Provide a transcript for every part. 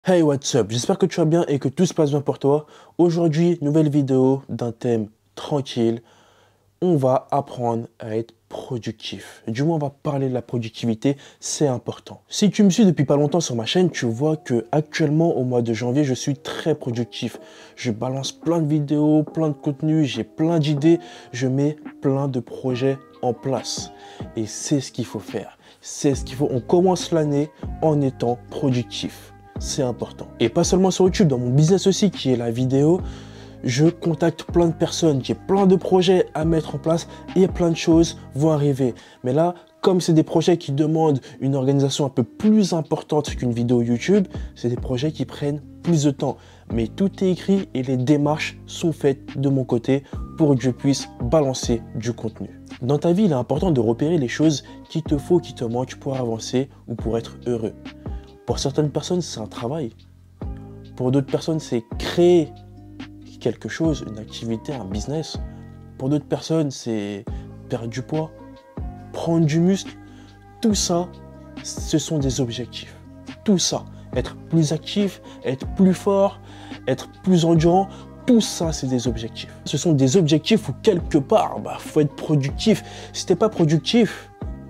Hey, what's up? J'espère que tu vas bien et que tout se passe bien pour toi. Aujourd'hui, nouvelle vidéo d'un thème tranquille. On va apprendre à être productif. Du moins, on va parler de la productivité, c'est important. Si tu me suis depuis pas longtemps sur ma chaîne, tu vois que actuellement, au mois de janvier, je suis très productif. Je balance plein de vidéos, plein de contenus, j'ai plein d'idées, je mets plein de projets en place. Et c'est ce qu'il faut faire. C'est ce qu'il faut. On commence l'année en étant productif. C'est important. Et pas seulement sur YouTube, dans mon business aussi, qui est la vidéo, je contacte plein de personnes, j'ai plein de projets à mettre en place et plein de choses vont arriver. Mais là, comme c'est des projets qui demandent une organisation un peu plus importante qu'une vidéo YouTube, c'est des projets qui prennent plus de temps. Mais tout est écrit et les démarches sont faites de mon côté pour que je puisse balancer du contenu. Dans ta vie, il est important de repérer les choses qu'il te faut, qui te manquent pour avancer ou pour être heureux. Pour certaines personnes, c'est un travail. Pour d'autres personnes, c'est créer quelque chose, une activité, un business. Pour d'autres personnes, c'est perdre du poids, prendre du muscle. Tout ça, ce sont des objectifs. Tout ça, être plus actif, être plus fort, être plus endurant, tout ça, c'est des objectifs. Ce sont des objectifs où quelque part, faut être productif. Si t'es pas productif,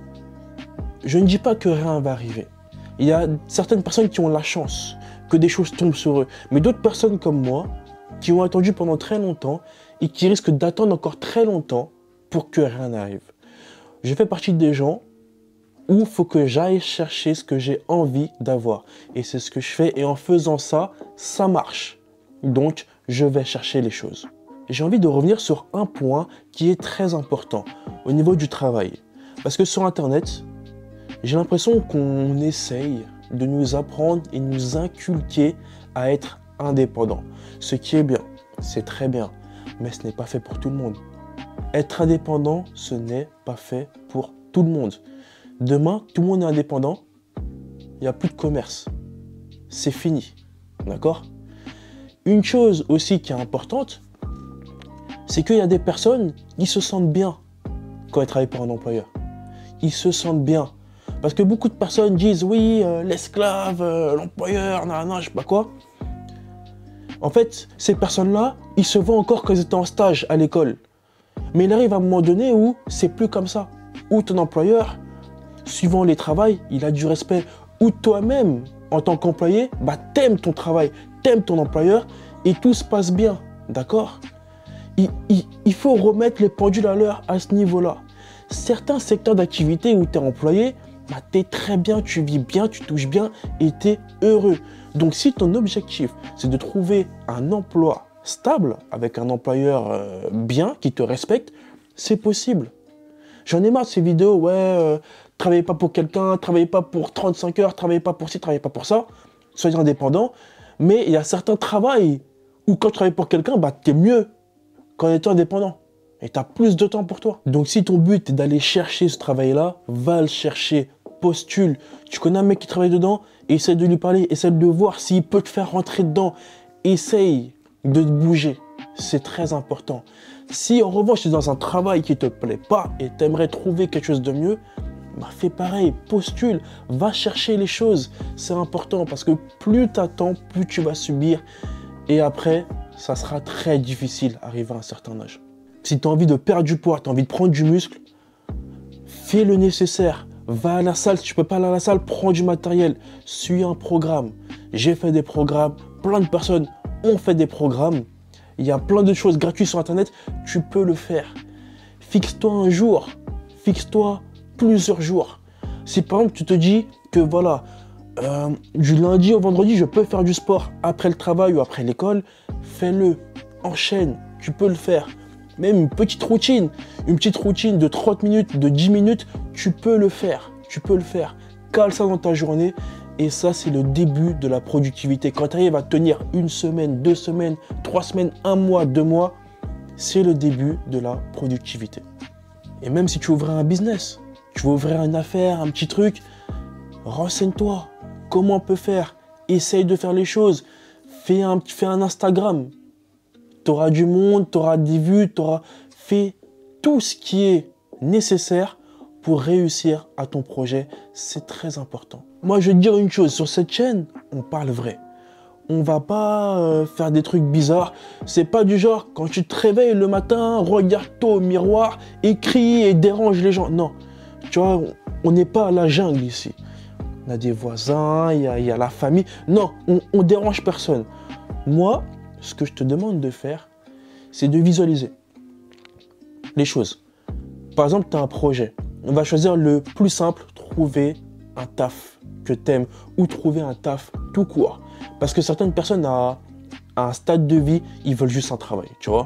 je ne dis pas que rien va arriver. Il y a certaines personnes qui ont la chance que des choses tombent sur eux. Mais d'autres personnes comme moi, qui ont attendu pendant très longtemps et qui risquent d'attendre encore très longtemps pour que rien n'arrive. Je fais partie des gens où il faut que j'aille chercher ce que j'ai envie d'avoir. Et c'est ce que je fais. Et en faisant ça, ça marche. Donc, je vais chercher les choses. J'ai envie de revenir sur un point qui est très important au niveau du travail. Parce que sur Internet, j'ai l'impression qu'on essaye de nous apprendre et nous inculquer à être indépendant. Ce qui est bien, c'est très bien, mais ce n'est pas fait pour tout le monde. Être indépendant, ce n'est pas fait pour tout le monde. Demain, tout le monde est indépendant, il n'y a plus de commerce. C'est fini, d'accord? Une chose aussi qui est importante, c'est qu'il y a des personnes qui se sentent bien quand elles travaillent pour un employeur. Ils se sentent bien. Parce que beaucoup de personnes disent, oui, l'esclave, l'employeur, je sais pas quoi. En fait, ces personnes-là, ils se voient encore quand ils étaient en stage à l'école. Mais il arrive à un moment donné où c'est plus comme ça. Où ton employeur, suivant les travails, il a du respect. Où toi-même, en tant qu'employé, t'aimes ton travail, t'aimes ton employeur et tout se passe bien. D'accord ? Il faut remettre les pendules à l'heure à ce niveau-là. Certains secteurs d'activité où tu es employé, tu es très bien, tu vis bien, tu touches bien et tu es heureux. Donc si ton objectif, c'est de trouver un emploi stable, avec un employeur bien, qui te respecte, c'est possible. J'en ai marre de ces vidéos, travaillez pas pour quelqu'un, travaillez pas pour 35 heures, travaillez pas pour ci, travaillez pas pour ça, soyez indépendant. Mais il y a certains travails où quand tu travailles pour quelqu'un, tu es mieux qu'en étant indépendant. Et tu as plus de temps pour toi. Donc si ton but est d'aller chercher ce travail-là, va le chercher, postule. Tu connais un mec qui travaille dedans, essaie de lui parler, essaie de voir s'il peut te faire rentrer dedans. Essaye de te bouger. C'est très important. Si en revanche tu es dans un travail qui ne te plaît pas et tu aimerais trouver quelque chose de mieux, fais pareil, postule, va chercher les choses. C'est important parce que plus tu attends, plus tu vas subir. Et après, ça sera très difficile d'arriver à un certain âge. Si tu as envie de perdre du poids, tu as envie de prendre du muscle, fais le nécessaire. Va à la salle, si tu ne peux pas aller à la salle, prends du matériel. Suis un programme. J'ai fait des programmes, plein de personnes ont fait des programmes. Il y a plein de choses gratuites sur Internet, tu peux le faire. Fixe-toi un jour, fixe-toi plusieurs jours. Si par exemple tu te dis que voilà, du lundi au vendredi, je peux faire du sport après le travail ou après l'école, fais-le, enchaîne, tu peux le faire. Même une petite routine de 30 minutes, de 10 minutes, tu peux le faire, Cale ça dans ta journée et ça, c'est le début de la productivité. Quand tu arrives à tenir une semaine, 2 semaines, 3 semaines, 1 mois, 2 mois, c'est le début de la productivité. Et même si tu ouvrais un business, tu veux ouvrir une affaire, un petit truc, renseigne-toi. Comment on peut faire? Essaye de faire les choses. Fais un Instagram. Tu auras du monde, tu auras des vues, tu auras fait tout ce qui est nécessaire pour réussir à ton projet. C'est très important. Moi, je vais te dire une chose. Sur cette chaîne, on parle vrai. On va pas faire des trucs bizarres. C'est pas du genre, quand tu te réveilles le matin, regarde-toi au miroir et crie et dérange les gens. Non, tu vois, on n'est pas à la jungle ici. On a des voisins, il y a la famille. Non, on dérange personne. Moi, ce que je te demande de faire, c'est de visualiser les choses. Par exemple, tu as un projet. On va choisir le plus simple, trouver un taf que tu aimes ou trouver un taf tout court. Parce que certaines personnes, à un stade de vie, ils veulent juste un travail, tu vois.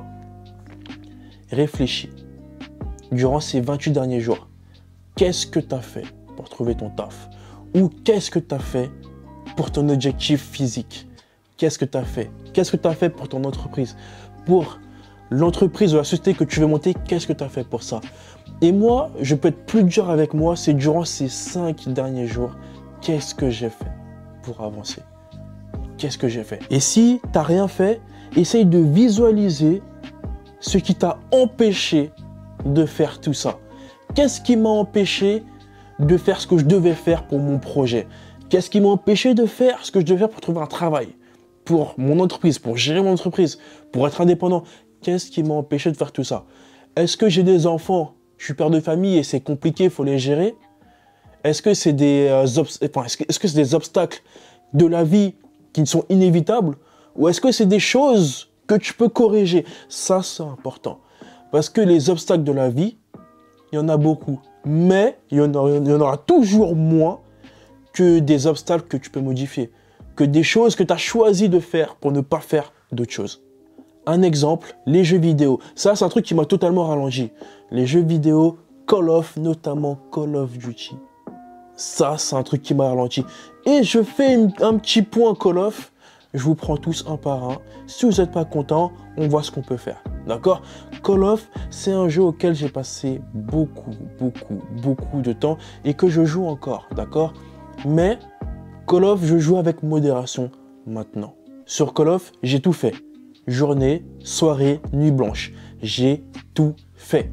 Réfléchis. Durant ces 28 derniers jours, qu'est-ce que tu as fait pour trouver ton taf? Ou qu'est-ce que tu as fait pour ton objectif physique? Qu'est-ce que tu as fait? Qu'est-ce que tu as fait pour ton entreprise? Pour l'entreprise ou la société que tu veux monter, qu'est-ce que tu as fait pour ça? Et moi, je peux être plus dur avec moi, c'est durant ces 5 derniers jours, qu'est-ce que j'ai fait pour avancer? Qu'est-ce que j'ai fait? Et si tu n'as rien fait, essaye de visualiser ce qui t'a empêché de faire tout ça. Qu'est-ce qui m'a empêché de faire ce que je devais faire pour mon projet? Qu'est-ce qui m'a empêché de faire ce que je devais faire pour trouver un travail? Pour mon entreprise, pour gérer mon entreprise, pour être indépendant? Qu'est-ce qui m'a empêché de faire tout ça? Est-ce que j'ai des enfants? Je suis père de famille et c'est compliqué, il faut les gérer? Est-ce que c'est des obstacles de la vie qui sont inévitables? Ou est-ce que c'est des choses que tu peux corriger? Ça, c'est important. Parce que les obstacles de la vie, il y en a beaucoup. Mais il y en aura toujours moins que des obstacles que tu peux modifier. Que des choses que tu as choisi de faire pour ne pas faire d'autres choses. Un exemple, les jeux vidéo. Ça, c'est un truc qui m'a totalement ralenti. Les jeux vidéo, Call of, notamment Call of Duty. Ça, c'est un truc qui m'a ralenti. Et je fais un petit point Call of. Je vous prends tous un par un. Si vous n'êtes pas content, on voit ce qu'on peut faire. D'accord? Call of, c'est un jeu auquel j'ai passé beaucoup de temps et que je joue encore. D'accord? Mais Call of, je joue avec modération maintenant. Sur Call of, j'ai tout fait. Journée, soirée, nuit blanche. J'ai tout fait.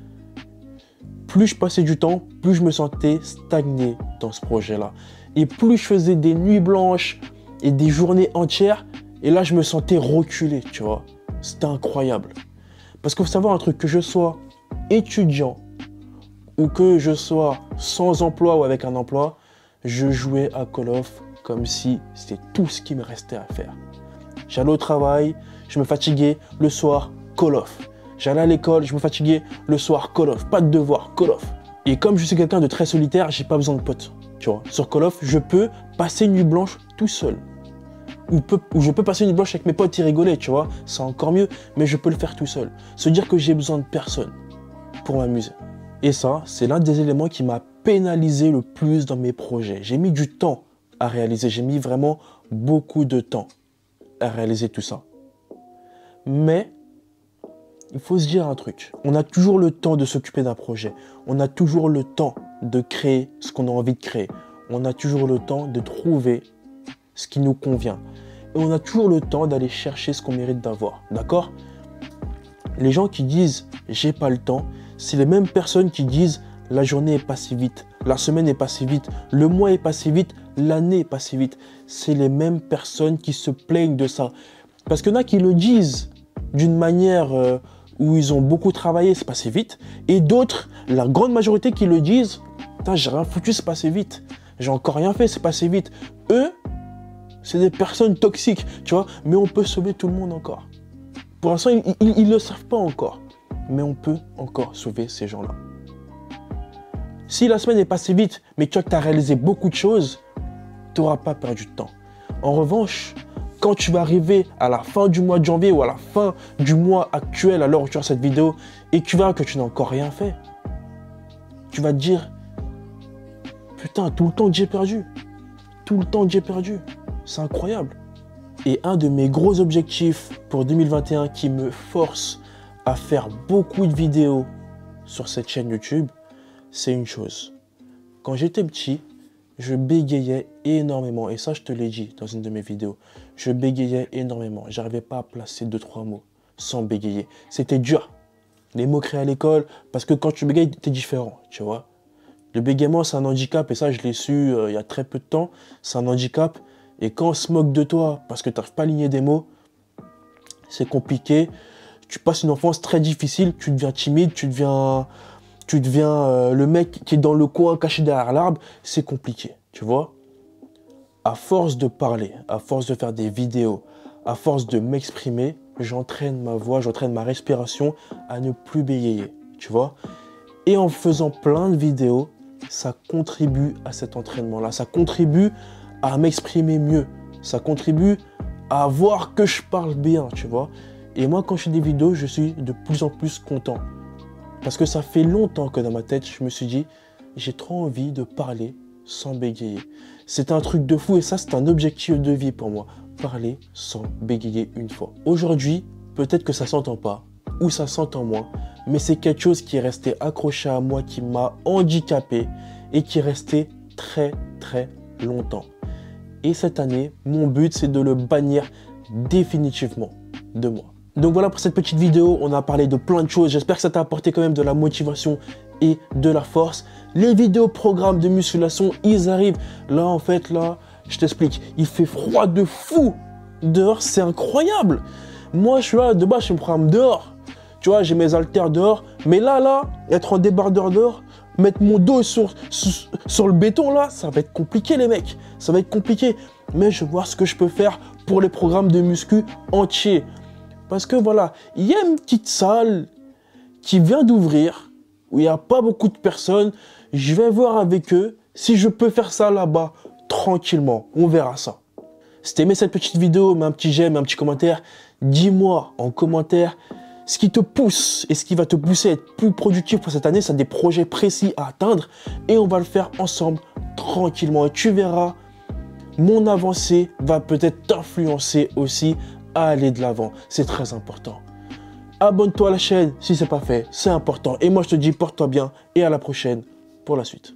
Plus je passais du temps, plus je me sentais stagné dans ce projet-là. Et plus je faisais des nuits blanches et des journées entières, et là je me sentais reculé, tu vois. C'était incroyable. Parce qu'il faut savoir un truc, que je sois étudiant ou que je sois sans emploi ou avec un emploi, je jouais à Call of comme si c'était tout ce qui me restait à faire. J'allais au travail, je me fatiguais, le soir, Call of. J'allais à l'école, je me fatiguais, le soir, Call of. Pas de devoir, Call of. Et comme je suis quelqu'un de très solitaire, j'ai pas besoin de potes. Tu vois, sur Call of, je peux passer une nuit blanche tout seul. Ou je peux passer une nuit blanche avec mes potes et rigoler, tu vois. C'est encore mieux, mais je peux le faire tout seul. Se dire que j'ai besoin de personne pour m'amuser. Et ça, c'est l'un des éléments qui m'a pénalisé le plus dans mes projets. J'ai mis du temps à réaliser. J'ai mis vraiment beaucoup de temps à réaliser tout ça. Mais il faut se dire un truc. On a toujours le temps de s'occuper d'un projet. On a toujours le temps de créer ce qu'on a envie de créer. On a toujours le temps de trouver ce qui nous convient. Et on a toujours le temps d'aller chercher ce qu'on mérite d'avoir. D'accord? Les gens qui disent « j'ai pas le temps », c'est les mêmes personnes qui disent « la journée est passée vite, la semaine est passée vite, le mois est passé vite, l'année est passée vite ». C'est les mêmes personnes qui se plaignent de ça. Parce qu'il y en a qui le disent d'une manière où ils ont beaucoup travaillé, c'est passé vite. Et d'autres, la grande majorité qui le disent « j'ai rien foutu, c'est passé vite. J'ai encore rien fait, c'est passé vite ». Eux, c'est des personnes toxiques, tu vois. Mais on peut sauver tout le monde encore. Pour l'instant, ils ne le savent pas encore. Mais on peut encore sauver ces gens-là. Si la semaine est passée vite, mais tu as réalisé beaucoup de choses, tu n'auras pas perdu de temps. En revanche, quand tu vas arriver à la fin du mois de janvier ou à la fin du mois actuel, à l'heure où tu as cette vidéo, et que tu verras que tu n'as encore rien fait, tu vas te dire « Putain, tout le temps que j'ai perdu. Tout le temps que j'ai perdu. C'est incroyable. » Et un de mes gros objectifs pour 2021 qui me force à faire beaucoup de vidéos sur cette chaîne YouTube, c'est une chose. Quand j'étais petit, je bégayais énormément. Et ça, je te l'ai dit dans une de mes vidéos. Je bégayais énormément. J'arrivais pas à placer 2-3 mots sans bégayer. C'était dur. Les mots créés à l'école, parce que quand tu bégayes, t'es différent, tu vois. Le bégaiement, c'est un handicap. Et ça, je l'ai su il y a très peu de temps. C'est un handicap. Et quand on se moque de toi parce que tu n'arrives pas à aligner des mots, c'est compliqué. Tu passes une enfance très difficile, tu deviens timide, tu deviens le mec qui est dans le coin caché derrière l'arbre. C'est compliqué, tu vois. À force de parler, à force de faire des vidéos, à force de m'exprimer, j'entraîne ma voix, j'entraîne ma respiration à ne plus bégayer, tu vois. Et en faisant plein de vidéos, ça contribue à cet entraînement-là. Ça contribue à m'exprimer mieux. Ça contribue à voir que je parle bien, tu vois. Et moi, quand je fais des vidéos, je suis de plus en plus content. Parce que ça fait longtemps que dans ma tête, je me suis dit, j'ai trop envie de parler sans bégayer. C'est un truc de fou et ça, c'est un objectif de vie pour moi. Parler sans bégayer une fois. Aujourd'hui, peut-être que ça s'entend pas ou ça s'entend moins, mais c'est quelque chose qui est resté accroché à moi, qui m'a handicapé et qui est resté très très longtemps. Et cette année, mon but, c'est de le bannir définitivement de moi. Donc voilà pour cette petite vidéo, on a parlé de plein de choses. J'espère que ça t'a apporté quand même de la motivation et de la force. Les vidéos programmes de musculation, ils arrivent. Là, en fait, là, je t'explique. Il fait froid de fou dehors, c'est incroyable. Moi, je suis là, de base, je fais mon programme dehors. Tu vois, j'ai mes haltères dehors. Mais là, être en débardeur dehors, mettre mon dos sur le béton, là, ça va être compliqué, les mecs. Ça va être compliqué. Mais je vais voir ce que je peux faire pour les programmes de muscu entiers. Parce que voilà, il y a une petite salle qui vient d'ouvrir, où il n'y a pas beaucoup de personnes. Je vais voir avec eux si je peux faire ça là-bas, tranquillement. On verra ça. Si tu as aimé cette petite vidéo, mets un petit j'aime, un petit commentaire. Dis-moi en commentaire ce qui te pousse et ce qui va te pousser à être plus productif pour cette année. C'est des projets précis à atteindre et on va le faire ensemble, tranquillement. Et tu verras, mon avancée va peut-être t'influencer aussi à aller de l'avant. C'est très important. Abonne-toi à la chaîne si ce n'est pas fait, c'est important. Et moi, je te dis, porte-toi bien et à la prochaine pour la suite.